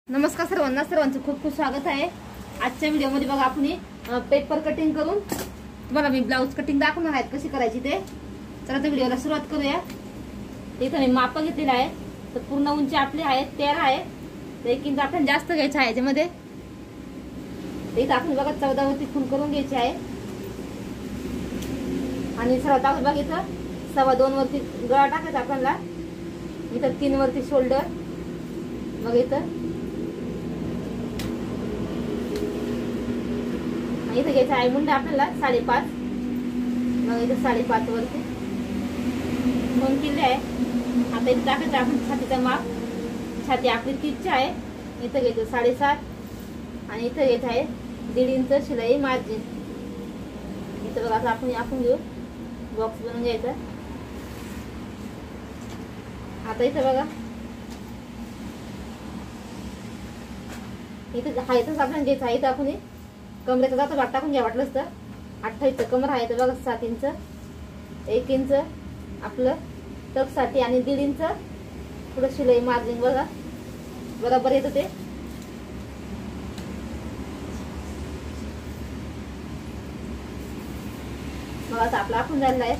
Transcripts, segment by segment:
नमस्कार सर्वांचं खूप खूप स्वागत आहे। आजच्या व्हिडिओमध्ये बघा आपण पेपर कटिंग करून तुम्हाला मी ब्लाउज कटिंग दाखवणार आहे कशी करायची ते। चला तर व्हिडिओला सुरुवात करूया। इथे मी माप घेतलेला आहे, तर पूर्ण उंची आपली आहे 13 आहे, तर 1 इंच आपण जास्त घ्यायचं आहे याच्यामध्ये। इथे आपण बघा 14 वरती खून करून घ्यायची आहे आणि सर्वात अगोदर बघा इथं 2.25 वरती गळा टाकायचा आपल्याला। इथं 3 वरती शोल्डर, मग इथं इथे घ्यायचं आहे मुंडा आपल्याला 5.5, मग इथे 5.5 वरती 2 किल्ले आहे। आता इथे टाकायचं आपण छातीचा माप, छाती आपली 30 आहे, इथं घ्यायचं 7.5 आणि इथं घ्यायचं आहे 1.5 इंच शिलाई मार्जिन। इथं बघा आता आपण घेऊ बॉक्स बनवून घ्यायचा। आता इथं बघा इथं हायतच आपण घ्यायचं आहे। इथं आपण कमरेचा जातो भाग टाकून घ्या वाटलंच तर। 28 कमर आहे तर बघा 7 इंच, 1 इंच आपलं टक्ससाठी आणि 1.5 इंच पुढे शिलाई मार्जिन बघा बरोबर येतं ते। मग आता आपला आपण झालेला आहे,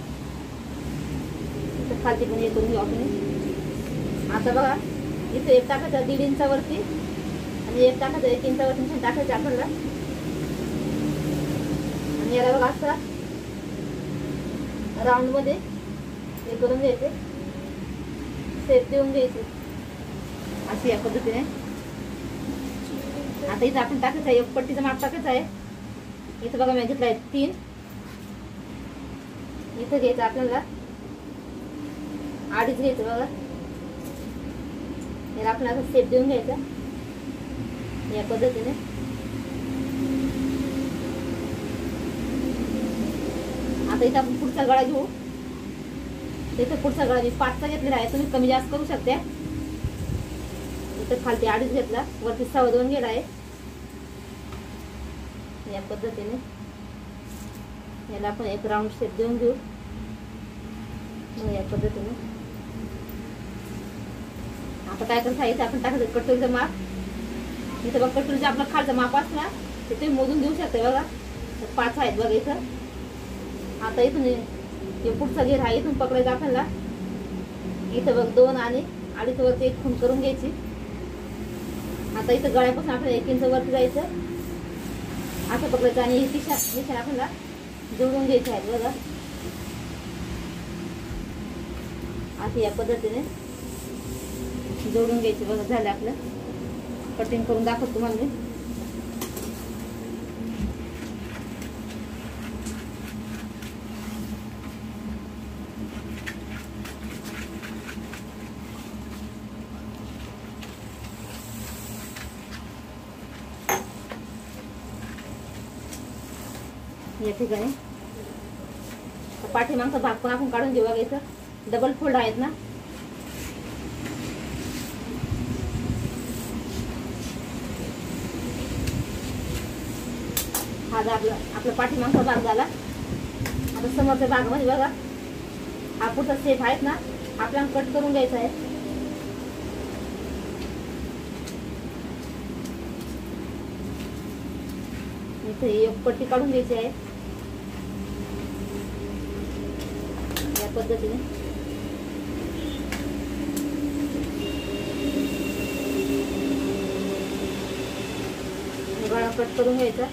इथं खालती पण हे करून घेऊ आपण। आता बघा इथं 1 टाकायचं 1.5 इंचावरती आणि 1 टाकायचं 1 इंचावरती टाकायचं आपल्याला। आणि याला बघा असं राऊंड मध्ये हे करून घ्यायचे, शेप देऊन घ्यायचे अशी या पद्धतीने। आता इथं आपण टाकायचं आहे 1 पट्टीचं माप टाकायचं आहे। इथं बघा मी घेतलं आहे 3, इथं घ्यायचं आपल्याला 2.5 घ्यायचं बघा। याला आपल्याला शेप देऊन घ्यायचा या पद्धतीने। आता इथं आपण पुढचा गळा घेऊ। इथं पुढचा गळा मी 5चा घेतलेला आहे, तुम्ही कमी जास्त करू शकता। इथं खालती 2.5 घेतला, वरती 2.25 गेला आहे या पद्धतीने। याला आपण एक राऊंड शेप देऊन घेऊ या पद्धतीने। आता काय करायचं आहे, आपण टाकायचं कटोरीचं माप। इथं बघा कटोरीचं आपलं खालचं माप असतं ना, ते तुम्ही मोजून घेऊ शकता बघा। 5 आहेत बघा इथं। आता इथून हे पुढचा घेर आहे, इथून पकडायचं आपल्याला। इथं बघ 2 आणि 2.5 वरती 1 खूण करून घ्यायची। आता इथं गळ्यापासून आपल्याला 1 इंच वरती जायचं, असं पकडायचं आणि ही निशाण आपल्याला जोडून घ्यायची आहे बघा अशी या पद्धतीने जोडून घ्यायची बघा। झालं आपलं कटिंग करून दाखवतो तुम्हाला मी। या ठिकाणी पाठीमागचा भाग पण आपण काढून घेऊ बघा। इथं डबल फोल्ड आहेत ना, हा आपला पाठीमागचा भाग झाला। आता समोरच्या भागामध्ये बघा हा पुढचा शेप आहेत ना, आपल्याला कट करून घ्यायचा आहे। इथे 1 पट्टी काढून घ्यायची आहे या पद्धतीने। गळा कट करून घ्यायचा।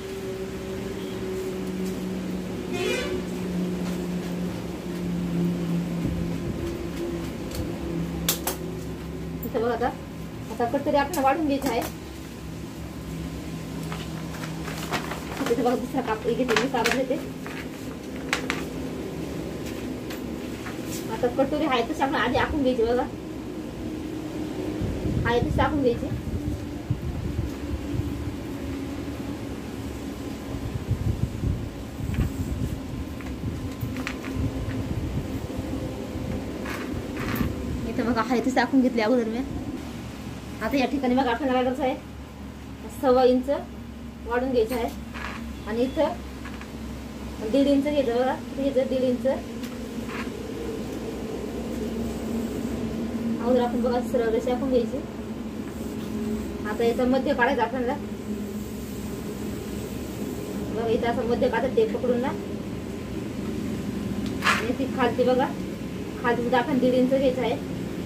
इथं बघा आता कटोरी आपण वाढून घ्यायची आहे। इथे बघा दुसरा कापड घेते, कापड घेते। आता कटोरी आहे तशी आपण आधी आखून घ्यायची बघा, आहे तशी आखून घ्यायची। इथं बघा आहे तशी आखून घेतली अगोदर मी। आता या ठिकाणी बघा आपल्याला काय करायचं आहे, 1.25 इंच वाढून घ्यायचं आहे आणि इथं 1.5 इंच घ्यायचं बघा। घ्यायचं 1.5 इंच अगोदर आपण बघा सरळ रेषा आखून घ्यायची। आता याचा मध्य काढायचा आपल्याला बघा, इथं असं मध्य काढत ते पकडून ना, आणि ती खालती बघा, खालती सुद्धा आपण 1.5 इंच घ्यायचं आहे,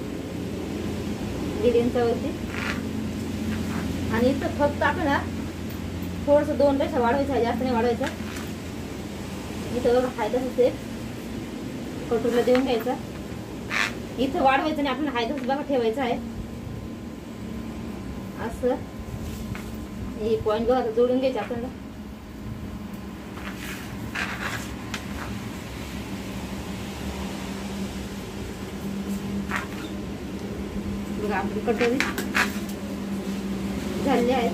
1.5 इंचावरती. आणि इथं फक्त आपण ना थोडंसं 2 रेषा वाढवायचं आहे, जास्त नाही वाढवायचं. इथं बघा हाय तसंच ते कटोरीला देऊन घ्यायचा, इथं वाढवायचं नाही, आपल्याला हाय तसंच बघा ठेवायचं आहे. असं हे पॉईंट बघा जोडून घ्यायचे आपल्याला. बघा आपली कटोरी झालेली आहे.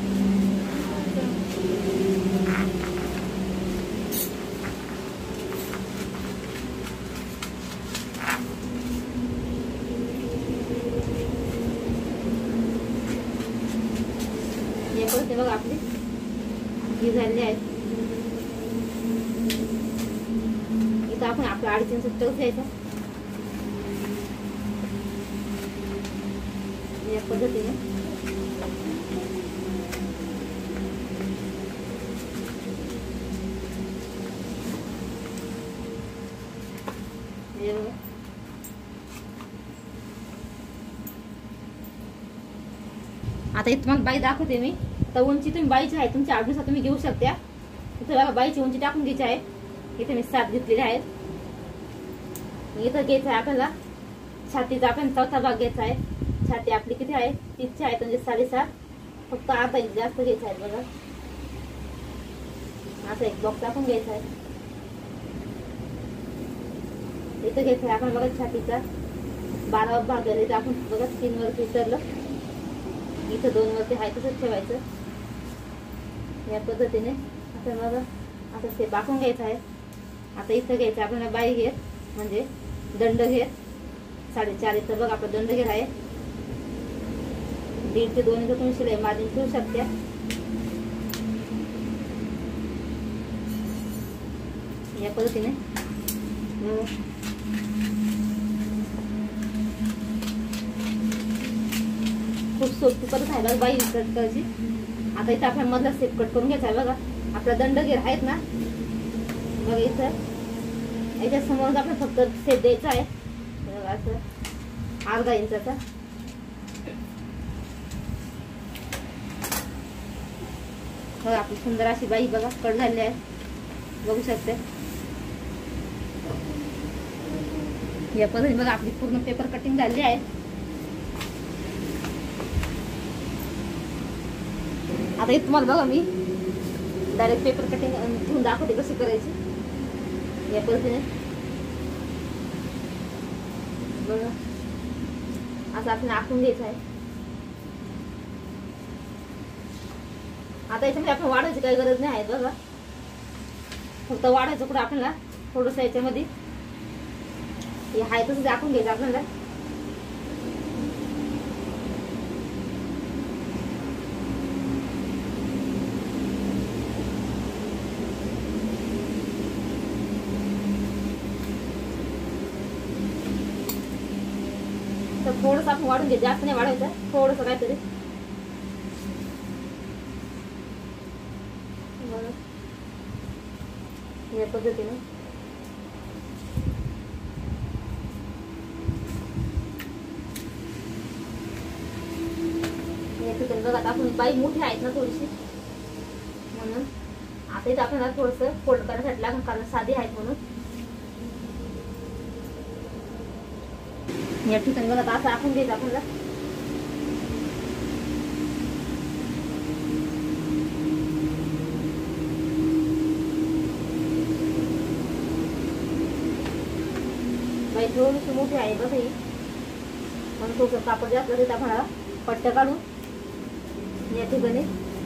हे पण बघा आपली ही झालेली आहे. इथं आपण आपला 2.5 इंच टक्स घ्यायचा या पद्धतीने. आता इथं तुम्हाला बाई दाखवते मी. तर उंची तुम्ही बाईची आहे तुमच्या आवडीनुसार तुम्ही घेऊ शकता. इथं बघा बाईची उंची टाकून घ्यायची आहे. इथे मी 7 घेतलेले आहेत. इथं घ्यायचं आहे आपल्याला छातीचा आपण 4था भाग घ्यायचा आहे. छाती आपली किती आहे 30 आहे, म्हणजे 7.5, फक्त अर्धा इंच जास्त घ्यायचा आहे. बघा असं एक बॉक्स टाकून घ्यायचा आहे. इथं घ्यायचं आहे आपण बघा छातीचा 12वा भाग घ्यायचा. आपण बघा 3 वरती उतरलं, इथं 2 वरती आहे तसंच ठेवायचं या पद्धतीने. असं बघा असं ते बाकून घ्यायचं आहे. आता इथं घ्यायचं आपल्याला बाई घेर म्हणजे दंड घेर 4.5. इथं बघा आपलं दंड घेर आहे. 1.5 ते 2 इंच तुम्ही शिलाई मार्जिन ठेवू शकता. या पद्धतीने खूप सोपी पद्धत आहे बघा बाई कट करायची. आता इथं आपल्या मधला स्टेप कट करून घ्यायचा आहे. बघा आपला दंड घेर आहेत ना, बघा इथं याच्या समोर आपण फक्त स्टेप द्यायचा आहे. बघा असं अर्धा इंचाचा. बघा आपली सुंदर अशी बाई बघा कट झालेली आहे, बघू शकते. या पद्धतीने बघा आपली पूर्ण पेपर कटिंग झालेली आहे. आता इथं तुम्हाला बघा मी डायरेक्ट पेपर कटिंग घेऊन दाखवते कशी करायची. या पद्धतीने बघा असं आपण आखून घ्यायचं आहे. आता याच्यामध्ये आपण वाढवायची काही गरज नाही आहे. बघा फक्त वाढायचं कुठं आपल्याला थोडंसं याच्यामध्ये हे आहे तसं दाखवून घ्यायचं आपल्याला. तर थोडंसं आपण वाढून घ्यायचं, जास्त नाही वाढवायचं, थोडंसं काहीतरी. या पद्धतीने बघा आपण बाई मोठी आहेत ना थोडीशी, म्हणून आता इथं आपल्याला थोडंसं फोल्ड करण्यासाठी लागून, कारण साधी आहेत म्हणून. या ठिकाणी बघा असं आखून घ्यायचं आपल्याला. बाई थोडीशी मोठी आहे बघा ही, म्हणून थोडंसं कापड जास्त तिथं आपल्याला पट्ट्या काढून या ठिकाणी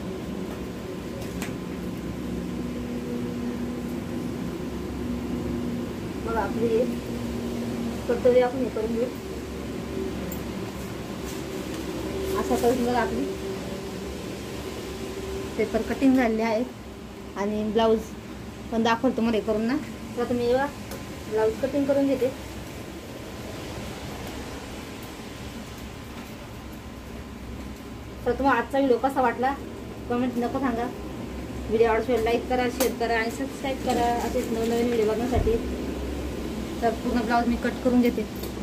बघा आपली कटोरी आपण हे करून घेऊ. अशा करून बघा आपली पेपर कटिंग झालेली आहे. आणि ब्लाऊज पण दाखवतो मध्ये करून ना. तर तुम्ही बघा ब्लाऊज कटिंग करून घेते. तर तुम्हाला आजचा व्हिडिओ कसा वाटला कमेंट नको सांगा. व्हिडिओ आवडल्यास लाईक करा, शेअर करा आणि सबस्क्राईब करा असेच नवनवीन व्हिडिओ बघण्यासाठी. तर पूर्ण ब्लाऊज मी कट करून घेते.